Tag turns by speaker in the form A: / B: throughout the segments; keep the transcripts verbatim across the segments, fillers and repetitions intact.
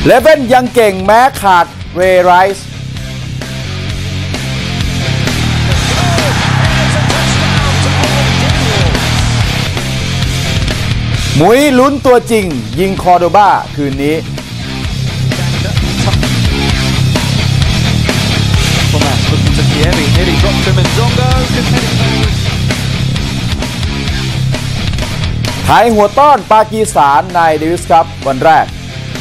A: เลเว่นยังเก่งแม้ขาดเรย์ไรส์มุ้ยลุ้นตัวจริงยิงคอร์โดบาคืนนี้ไทยหัวต้อนปากีสถานในเดวิสคัพวันแรก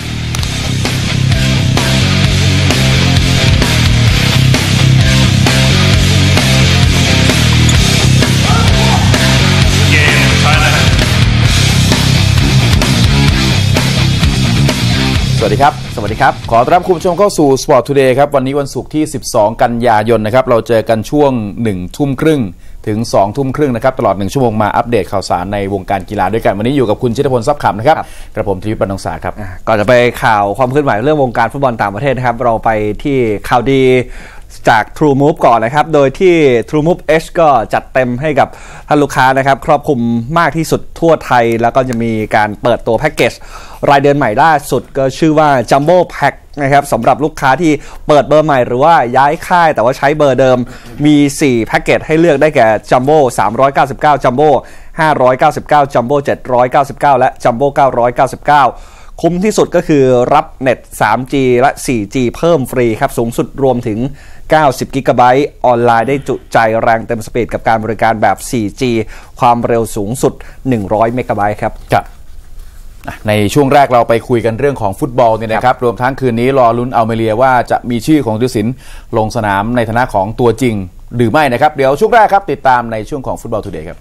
A: สวัสดีครับสวัสดีครับขอต้อนรับคุณผู้ชมเข้าสู่ Sport Today ครับวันนี้วันศุกร์ที่สิบสองกันยายนนะครับเราเจอกันช่วงหนึ่งทุ่มครึ่งถึงสองทุ่มครึ่งนะครับตลอดหนึ่งชั่วโมงมาอัปเดตข่าวสารในวงการกีฬาด้วยกันวันนี้อยู่กับคุณชิตพลทรัพย์ขำนะครับกระผมธีรวิทย์ ปานทองสาครับ
B: ก่อนจะไปข่าวความเคลื่อนไหวเรื่องวงการฟุตบอลต่างประเทศนะครับเราไปที่ข่าวดีจาก True Move ก่อนนะครับโดยที่ True Move H ก็จัดเต็มให้กับท่านลูกค้านะครับครอบคลุมมากที่สุดทั่วไทยแล้วก็จะมีการเปิดตัวแพ็กเกจรายเดือนใหม่ล่าสุดก็ชื่อว่า Jumbo Pack นะครับสำหรับลูกค้าที่เปิดเบอร์ใหม่หรือว่าย้ายค่ายแต่ว่าใช้เบอร์เดิมมีสี่แพ็กเกจให้เลือกได้แก่ Jumbo สามร้อยเก้าสิบเก้า Jumbo ห้าร้อยเก้าสิบเก้า Jumbo เจ็ดร้อยเก้าสิบเก้าและ Jumbo เก้าร้อยเก้าสิบเก้าคุ้มที่สุดก็คือรับเน็ต ทรีจี และ โฟร์จี เพิ่มฟรีครับสูงสุดรวมถึงเก้าสิบกิกะไบต์ออนไลน์ได้จุใจแรงเต็มสปีดกับการบริการแบบ โฟร์จี ความเร็วสูงสุดหนึ่งร้อยเมกะไบต์ครับ
A: ครับในช่วงแรกเราไปคุยกันเรื่องของฟุตบอลเนี่ยนะครับรวมทั้งคืนนี้รอลุ้นอัลเมเรียว่าจะมีชื่อของธีรศิลป์ลงสนามในฐานะของตัวจริงหรือไม่นะครับเดี๋ยวช่วงแรกครับติดตามในช่วงของฟุตบอลทูเดย์ครับ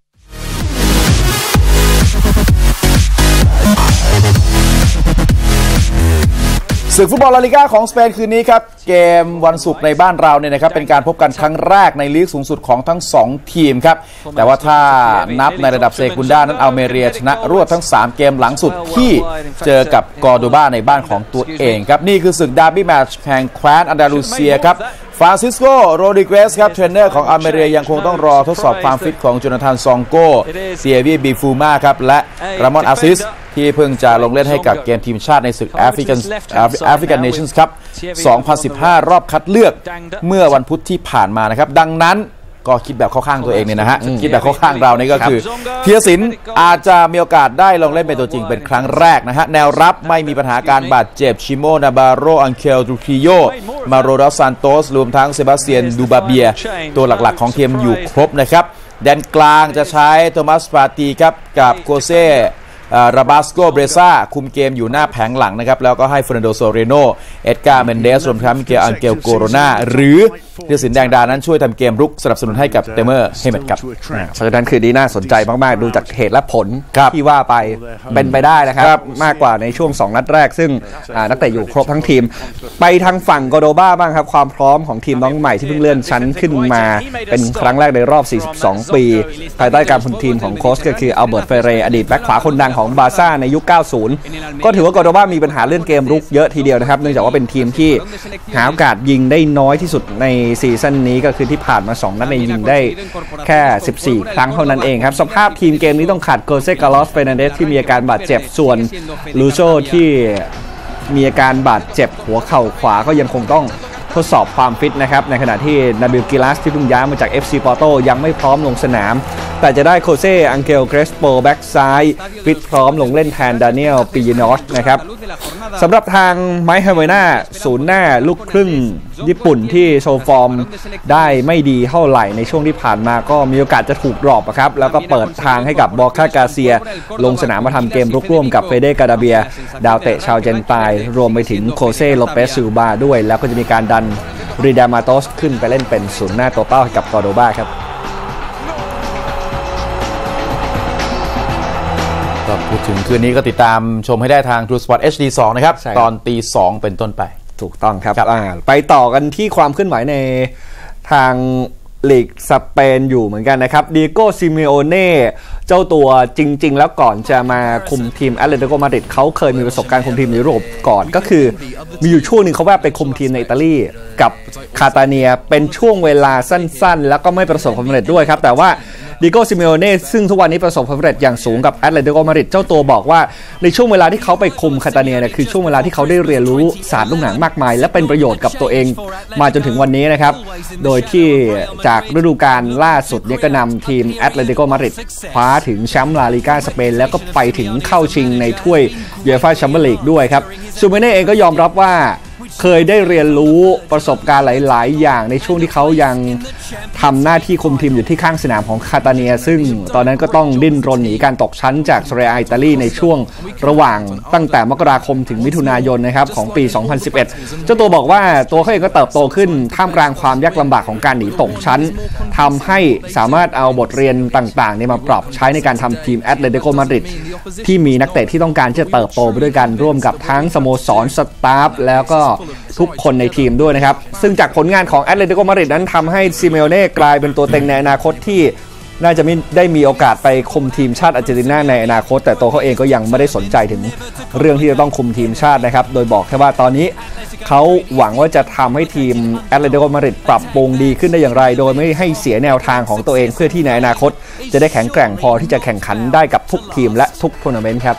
A: ศึกฟุตบอลลาลิก้าของสเปนคืนนี้ครับเกมวันศุกร์ในบ้านเราเนี่ยนะครับเป็นการพบกันครั้งแรกในลีกสูงสุดของทั้งสองทีมครับแต่ว่าถ้านับในระดับเซกุนด้านั้นอัลเมเรียชนะรวดทั้งสามเกมหลังสุดที่เจอกับกอร์โดบาในบ้านของตัวเองครับนี่คือศึกดาร์บี้แมตช์แห่งแคว้นอันดาลูเซียครับฟรานซิสโกโรดริเกสครับเทรนเนอร์ของอัลเมเรียยังคงต้องรอทดสอบความฟิตของโจนาธานซองโกเซียวีบีฟูมาครับและรามอนอาซิสที่เพิ่งจะลงเล่นให้กับเกมทีมชาติในศึกแอฟริกันแอฟริกันเนชั่นส์คัพสองพันสิบห้ารอบคัดเลือกเมื่อวันพุธที่ผ่านมานะครับดังนั้นก็คิดแบบเข้าข้างตัวเองเนี่ยนะฮะคิดแบบเข้าข้างเรานี่ก็คือธีรศิลป์อาจจะมีโอกาสได้ลงเล่นเป็นตัวจริงเป็นครั้งแรกนะฮะแนวรับไม่มีปัญหาการบาดเจ็บชิโมนาบาโรอังเคลดูทริโยมาโรดัสซานโตสรวมทั้งเซบาสเตียนดูบาเบียตัวหลักๆของทีมอยู่ครบนะครับแดนกลางจะใช้โทมัสปาตีครับกับโกเซ่ราบาสโกเบรซ่าคุมเกมอยู่หน้าแผงหลังนะครับแล้วก็ให้เฟรนันโดโซเรโนเอ็ดการ์เมนเดสรวมทั้งมิเกลอังเกลโกโรนาหรือธีรศิลป์แดงดานั้นช่วยทำเกมรุกสนับสนุนให้กับเตเมอร์เฮเมตครับ
B: เพราะฉะนั้นคือดีน่าสนใจมากๆดูจากเหตุและผลที่ว่าไปเป็นไปได้นะครับมากกว่าในช่วงสองนัดแรกซึ่งนักเตะอยู่ครบทั้งทีมไปทางฝั่งกอร์โดบาบ้างครับความพร้อมของทีมน้องใหม่ที่เพิ่งเลื่อนชั้นขึ้นมาเป็นครั้งแรกในรอบสี่สิบสองปีภายใต้การคุมทีมของโค้ชก็คืออัลเบิร์ตเฟเรอดีตแบ็คขวาคนดังของบาร์ซ่าในยุคเก้าสิบก็ถือว่ากอร์โดบามีปัญหาเรื่องเกมรุกเยอะทีเดียวนะครับเนื่องจากว่าเป็นทีมที่หาโอกาสยิงได้น้อยที่สุดในซีซั่นนี้ก็คือที่ผ่านมาสองนัดในยิงได้แค่สิบสี่ครั้งเท่านั้นเองครับสภาพทีมเกมนี้ต้องขาดโกเซกาลอสเฟรนันเดสที่มีอาการบาดเจ็บส่วนลูโชที่มีอาการบาดเจ็บหัวเข่าขวาก็ยังคงต้องทดสอบความฟิตนะครับในขณะที่นาบิลกิลัสที่เพิ่งย้ายมาจาก เอฟ ซี Porto ยังไม่พร้อมลงสนามแต่จะได้โคเซอังเกลเกรสโปแบ็กซ้ายฟิตพร้อมลงเล่นแทนดานิเอลปิยนอสนะครับสำหรับทางไมค์เฮเวน่าศูนย์หน้าลูกครึ่งญี่ปุ่นที่โชว์ฟอร์มได้ไม่ดีเท่าไหร่ในช่วงที่ผ่านมาก็มีโอกาสจะถูกดรอปครับแล้วก็เปิดทางให้กับบอร์คากาเซียลงสนามมาทำเกมรุกร่วมกับเฟเดกาดาเบียดาวเตะชาวเจนไตรวมไปถึงโคเซโลเปสซิลบาด้วยแล้วก็จะมีการดันริดามาโตสขึ้นไปเล่นเป็นศูนย์หน้าตัวเป้าให้กับกอร์โดบาครับ
A: ก็พูดถึงคืนนี้ก็ติดตามชมให้ได้ทาง True Sport เอช ดี สองนะครับตอนตีสองเป็นต้นไป
B: ถูกต้องครับไปต่อกันที่ความเคลื่อนไหวในทางลีกสเปนอยู่เหมือนกันนะครับดิโก้ซิเมโอเน่เจ้าตัวจริงๆแล้วก่อนจะมาคุมทีมแอตเลติโกมาดริดเขาเคยมีประสบการณ์คุมทีมในยุโรปก่อนก็คือมีอยู่ช่วงหนึ่งเขาแวะไปคุมทีมในอิตาลีกับคาตาเนียเป็นช่วงเวลาสั้นๆแล้วก็ไม่ประสบความสำเร็จด้วยครับแต่ว่าดิโก้ซิเมโอเน่ซึ่งทุกวันนี้ประสบความสำเร็จอย่างสูงกับแอตเลติโกมาดริดเจ้าตัวบอกว่าในช่วงเวลาที่เขาไปคุมคาตาเนียเนี่ยคือช่วงเวลาที่เขาได้เรียนรู้ศาสตร์ลูกหนังมากมายและเป็นประโยชน์กับตัวเองมาจนถึงวันนี้นะครับโดยที่จากฤดูกาลล่าสุดเนี่ยก็นำทีมแอตเลติโกมาดริดคว้าถึงแชมป์ลาลิก้าสเปนแล้วก็ไปถึงเข้าชิงในถ้วยยูเอฟ่าแชมเปี้ยนลีกด้วยครับซิเมโอเน่เองก็ยอมรับว่าเคยได้เรียนรู้ประสบการณ์หลายๆอย่างในช่วงที่เขายังทำหน้าที่คุมทีมอยู่ที่ข้างสนามของคาตาเนียซึ่งตอนนั้นก็ต้องดิ้นรนหนีการตกชั้นจากเซเรีย A อิตาลีในช่วงระหว่างตั้งแต่มกราคมถึงมิถุนายนนะครับของปีสองพันสิบเอ็ดเจ้าตัวบอกว่าตัวเขาเองก็เติบโตขึ้นท่ามกลางความยากลำบากของการหนีตกชั้นทำให้สามารถเอาบทเรียนต่างๆมาปรับใช้ในการทำทีมแอตเลติโกมาดริดที่มีนักเตะที่ต้องการจะเติบโตไปด้วยกันร่วมกับทั้งสโมสรสตาฟแล้วก็ทุกคนในทีมด้วยนะครับซึ่งจากผลงานของแอตเลติโกมาดริดนั้นทำให้ซิเมโอเน่กลายเป็นตัวเต็งในอนาคตที่น่าจะไม่ได้มีโอกาสไปคุมทีมชาติอาร์เจนตินาในอนาคตแต่ตัวเขาเองก็ยังไม่ได้สนใจถึงเรื่องที่จะต้องคุมทีมชาตินะครับโดยบอกแค่ว่าตอนนี้เขาหวังว่าจะทำให้ทีมแอตเลติโกมาดริดปรับปรุงดีขึ้นได้อย่างไรโดยไม่ให้เสียแนวทางของตัวเองเพื่อที่ในอนาคตจะได้แข็งแกร่งพอที่จะแข่งขันได้กับทุกทีมและทุกทัวร์นาเมนต์ครับ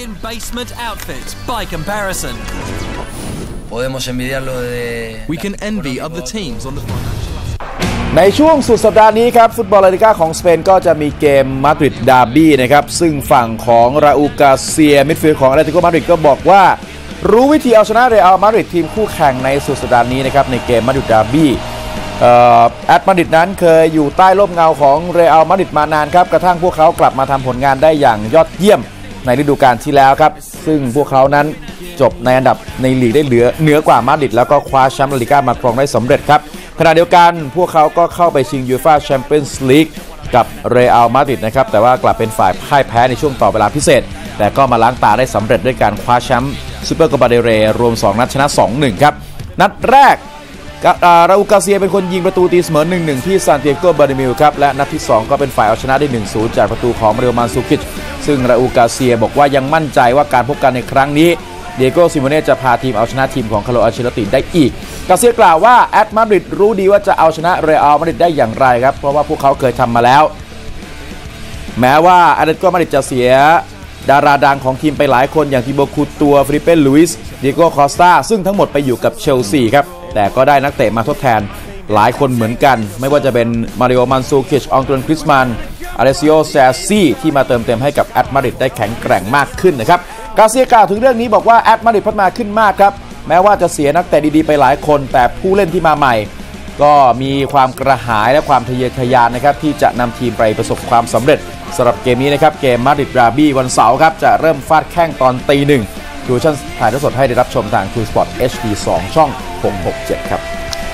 C: We can envy other teams on the financial
A: ในช่วงสุดสัปดาห์นี้ครับฟุตบอลลาลิก้าของสเปนก็จะมีเกมมาดริดดาร์บี้นะครับซึ่งฝั่งของราอูล กาเซียมิดฟิลด์ของแอตเลติโกมาดริดก็บอกว่ารู้วิธีเอาชนะเรอัลมาดริดทีมคู่แข่งในสุดสัปดาห์นี้นะครับในเกมมาดริดดาร์บี้แอตมาดริดนั้นเคยอยู่ใต้ร่มเงาของเรอัลมาดริดมานานครับกระทั่งพวกเขากลับมาทำผลงานได้อย่างยอดเยี่ยมในฤดูกาลที่แล้วครับซึ่งพวกเขานั้นจบในอันดับในลีกได้เหลือเหนือกว่ามาดริดแล้วก็คว้าแชมป์ลาลิก้ามาครองได้สำเร็จครับขณะเดียวกันพวกเขาก็เข้าไปชิงยูฟ่าแชมเปี้ยนส์ลีกกับเรอัลมาดริดนะครับแต่ว่ากลับเป็นฝ่ายพ่ายแพ้ในช่วงต่อเวลาพิเศษแต่ก็มาล้างตาได้สำเร็จด้วยการคว้าแชมป์ซูเปอร์โคปาเดเรรวมสองนัดชนะ สองหนึ่ง ครับนัดแรกราอูล กาเซียเป็นคนยิงประตูตีเสมอ หนึ่งหนึ่ง ที่ซานติเอโก เบอร์นาบิวครับและนัดที่สองก็เป็นฝ่ายเอาชนะได้ หนึ่งศูนย์ จากประตูของมาริโอ มันซูคิชซึ่งราอูล กาเซียบอกว่ายังมั่นใจว่าการพบกันในครั้งนี้เดียโก้ ซิโมเน่จะพาทีมเอาชนะทีมของคาร์โล อัลเชลติได้อีกกาเซียกล่าวว่าแอตมาดริดรู้ดีว่าจะเอาชนะเรอัลมาดริดได้อย่างไรครับเพราะว่าพวกเขาเคยทำมาแล้วแม้ว่าแอตเลติโกมาดริดจะเสียดาราดังของทีมไปหลายคนอย่างทิโบ คูตัวฟิลิเป้ ลุยส์เดียโก้ คอสตาซึ่งทั้งหมดไปอยู่กับเชลซีครับแต่ก็ได้นักเตะมาทดแทนหลายคนเหมือนกันไม่ว่าจะเป็นมาริโอ มันซูคิช อองตวน กริซมันอาเลซิโอ แซซี่ที่มาเติมเต็มให้กับแอตมาดริดได้แข็งแกร่งมากขึ้นนะครับกาเซียกล่าวถึงเรื่องนี้บอกว่าแอตมาดริดพัฒนาขึ้นมากครับแม้ว่าจะเสียนักเตะดีๆไปหลายคนแต่ผู้เล่นที่มาใหม่ก็มีความกระหายและความทะเยอทะยานนะครับที่จะนำทีมไปประสบความสำเร็จสำหรับเกมนี้นะครับเกมมาดริดดาร์บี้วันเสาร์ครับจะเริ่มฟาดแข้งตอนตีหนึ่งดูชั่นถ่ายทอดสดให้ได้รับชมทาง ทู สปอร์ต เอช ดี สอง ช่องหกหกเจ็ดครับ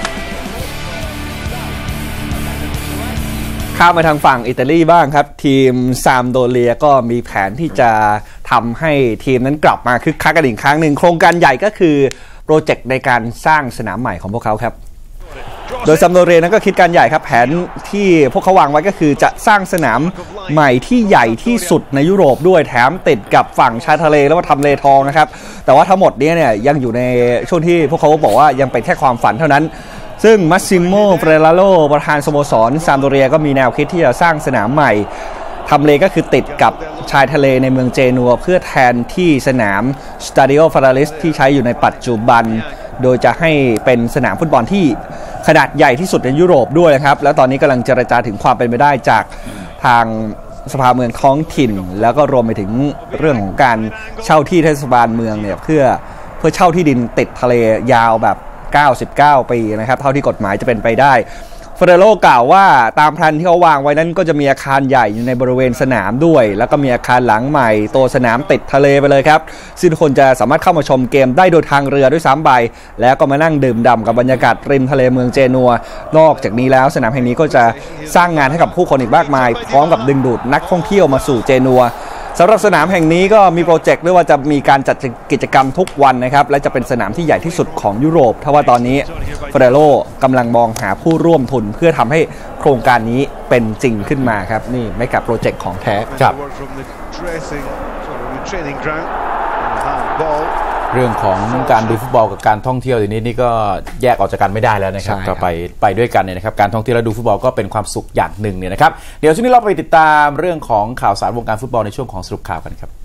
B: ข้ามมาทางฝั่งอิตาลีบ้างครับทีมซามโดเรียก็มีแผนที่จะทำให้ทีมนั้นกลับมาคึกคักกันอีกครั้งหนึ่งโครงการใหญ่ก็คือโปรเจกต์ในการสร้างสนามใหม่ของพวกเขาครับโดยซามโดเรียนั้นก็คิดการใหญ่ครับแผนที่พวกเขาวางไว้ก็คือจะสร้างสนามใหม่ที่ใหญ่ที่สุดในยุโรปด้วยแถมติดกับฝั่งชายทะเลแล้วก็ทำเลทองนะครับแต่ว่าทั้งหมดนี้เนี่ยยังอยู่ในช่วงที่พวกเขาบอกว่ายังเป็นแค่ความฝันเท่านั้นซึ่งมัสซิโม เฟเรลาโลประธานสโมสรซามโดเรียก็มีแนวคิดที่จะสร้างสนามใหม่ทำเลก็คือติดกับชายทะเลในเมืองเจนัวเพื่อแทนที่สนามสตาดิโอ ฟาราลิสที่ใช้อยู่ในปัจจุบันโดยจะให้เป็นสนามฟุตบอลที่ขนาดใหญ่ที่สุดในยุโรปด้วยนะครับแล้วตอนนี้กำลังเจรจาถึงความเป็นไปได้จากทางสภาเมืองท้องถิ่นแล้วก็รวมไปถึงเรื่องของการเช่าที่เทศบาลเมืองเนี่ยเพื่อเพื่อเช่าที่ดินติดทะเลยาวแบบเก้าสิบเก้าปีนะครับเท่าที่กฎหมายจะเป็นไปได้เฟเรโลกล่าวว่าตามแผนที่เขาวางไว้นั้นก็จะมีอาคารใหญ่อยู่ในบริเวณสนามด้วยแล้วก็มีอาคารหลังใหม่ตัวสนามติดทะเลไปเลยครับซึ่งทุกคนจะสามารถเข้ามาชมเกมได้โดยทางเรือด้วยซ้ำไปแล้วก็มานั่งดื่มด่ำกับบรรยากาศริมทะเลเมืองเจนัวนอกจากนี้แล้วสนามแห่งนี้ก็จะสร้างงานให้กับผู้คนอีกมากมายพร้อมกับดึงดูดนักท่องเที่ยวมาสู่เจนัวสำหรับสนามแห่งนี้ก็มีโปรเจกต์ด้วยว่าจะมีการจัดกิจกรรมทุกวันนะครับและจะเป็นสนามที่ใหญ่ที่สุดของยุโรปถ้าว่าตอนนี้เฟเรโลกำลังมองหาผู้ร่วมทุนเพื่อทำให้โครงการนี้เป็นจริงขึ้นมาครับนี่ไม่กับโปรเจกต์ของแท้ครับ
A: เรื่องของการดูฟุตบอลกับการท่องเที่ยวทีนี้นี่ก็แยกออกจากกันไม่ได้แล้วนะครับก็ไปไปด้วยกันเนี่ยนะครับการท่องเที่ยวและดูฟุตบอลก็เป็นความสุขอย่างหนึ่งเนี่ยนะครับเดี๋ยวช่วงนี้เราไปติดตามเรื่องของข่าวสารวงการฟุตบอลในช่วงของสรุปข่าวกันครับ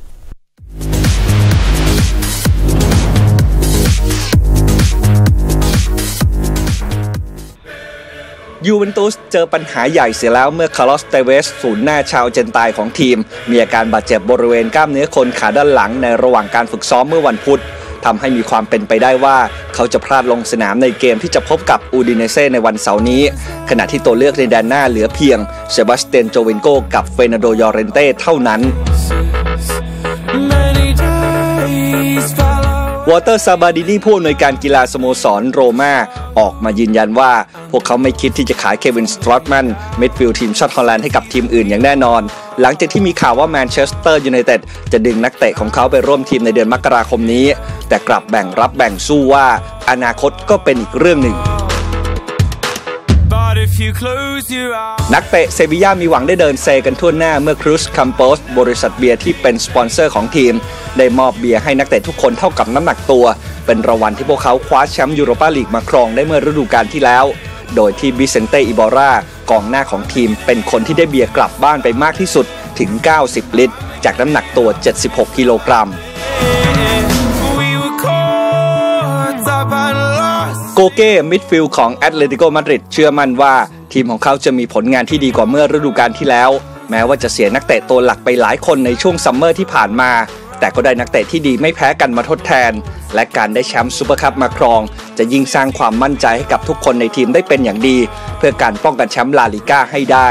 B: ยูเวนตุสเจอปัญหาใหญ่เสียแล้วเมื่อคาร์ลอส เตเวสศูนย์หน้าชาวเจนตายของทีมมีอาการบาดเจ็บบริเวณกล้ามเนื้อโคนขาด้านหลังในระหว่างการฝึกซ้อมเมื่อวันพุธทำให้มีความเป็นไปได้ว่าเขาจะพลาดลงสนามในเกมที่จะพบกับอูดิเนเซ่ในวันเสาร์นี้ขณะที่ตัวเลือกในแดนหน้าเหลือเพียงเซบาสเตียน โจวินโกกับเฟร์นันโด ยอเรนเต้เท่านั้นวอเตอร์ ซาบาดินีผู้อำนวยการกีฬาสโมสรโรม่าออกมายืนยันว่าพวกเขาไม่คิดที่จะขายเควิน สตรอตแมนมิดฟิลด์ทีมชาติฮอลแลนด์ให้กับทีมอื่นอย่างแน่นอนหลังจากที่มีข่าวว่าแมนเชสเตอร์ยูไนเต็ดจะดึงนักเตะของเขาไปร่วมทีมในเดือนมกราคมนี้แต่กลับแบ่งรับแบ่งสู้ว่าอนาคตก็เป็นอีกเรื่องหนึ่งนักเตะเซบีย่ามีหวังได้เดินเซกันทั่วหน้าเมื่อครูซคัมโปสบริษัทเบียร์ที่เป็นสปอนเซอร์ของทีมได้มอบเบียร์ให้นักเตะทุกคนเท่ากับน้ำหนักตัวเป็นรางวัลที่พวกเขาคว้าแชมป์ยูโรปาลีกมาครองได้เมื่อฤดูกาลที่แล้วโดยที่บิเซนเต้ อิบอรากองหน้าของทีมเป็นคนที่ได้เบียร์กลับบ้านไปมากที่สุดถึงเก้าสิบลิตรจากน้ำหนักตัวเจ็ดสิบหกกิโลกรัมโกเก้มิดฟิลด์ของแอตเลติโกมาดริดเชื่อมั่นว่าทีมของเขาจะมีผลงานที่ดีกว่าเมื่อฤดูกาลที่แล้วแม้ว่าจะเสียนักเตะตัวหลักไปหลายคนในช่วงซัมเมอร์ที่ผ่านมาแต่ก็ได้นักเตะที่ดีไม่แพ้กันมาทดแทนและการได้แชมป์ซูเปอร์คัพมาครองจะยิ่งสร้างความมั่นใจให้กับทุกคนในทีมได้เป็นอย่างดีเพื่อการป้องกันแชมป์ลาลิก้าให้ได้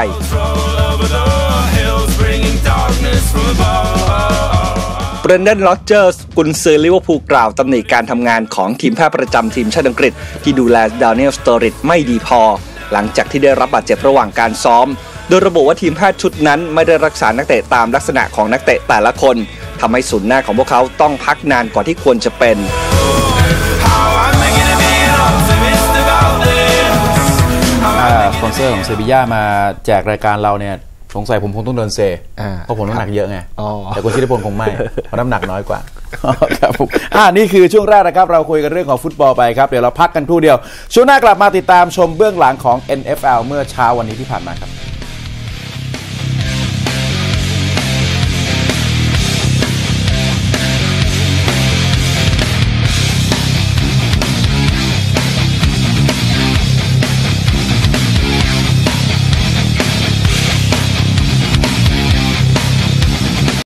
B: เบรนเดน โรเจอร์สกุนซือลิเวอร์พูลกล่าวตำหนิการทำงานของทีมแพทย์ประจำทีมชาติอังกฤษที่ดูแลดานิเอล สเตอริดไม่ดีพอหลังจากที่ได้รับบาดเจ็บระหว่างการซ้อมโดยระบุว่าทีมแพทย์ชุดนั้นไม่ได้รักษานักเตะตามลักษณะของนักเตะแต่ละคนทำให้ศูนย์หน้าของพวกเขาต้องพักนานกว่าที่ควรจะเป็น
A: สปอนเซอร์ของเซบีย่ามาแจกรายการเราเนี่ยสงสัยผมคงต้องเดินเซเพราะผมน้ำหนักเยอะไงแต่คุณชิติพลคงไม่เพราะน้ำหนักน้อยกว่าครับผมอ่านี่คือช่วงแรกนะครับเราคุยกันเรื่องของฟุตบอลไปครับเดี๋ยวเราพักกันครู่เดียวช่วงหน้ากลับมาติดตามชมเบื้องหลังของ เอ็น เอฟ แอล เมื่อเช้าวันนี้ที่ผ่านมาครับ